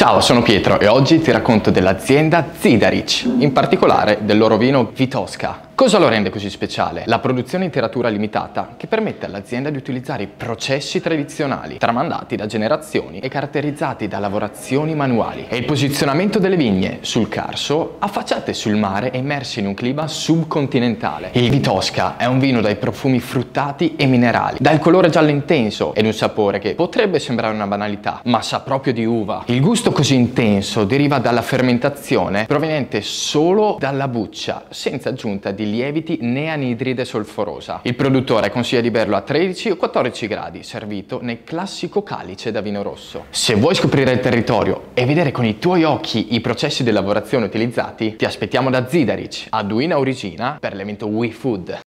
Ciao, sono Pietro e oggi ti racconto dell'azienda Zidarich, in particolare del loro vino Vitosca. Cosa lo rende così speciale? La produzione in tiratura limitata che permette all'azienda di utilizzare i processi tradizionali tramandati da generazioni e caratterizzati da lavorazioni manuali e il posizionamento delle vigne sul Carso affacciate sul mare e immersi in un clima subcontinentale. Il Vitosca è un vino dai profumi fruttati e minerali, dal colore giallo intenso ed un sapore che potrebbe sembrare una banalità, ma sa proprio di uva. Il gusto così intenso deriva dalla fermentazione proveniente solo dalla buccia, senza aggiunta di lieviti né anidride solforosa. Il produttore consiglia di berlo a 13 o 14 gradi, servito nel classico calice da vino rosso. Se vuoi scoprire il territorio e vedere con i tuoi occhi i processi di lavorazione utilizzati, ti aspettiamo da Zidarich a Duina Origina per l'evento WeFood.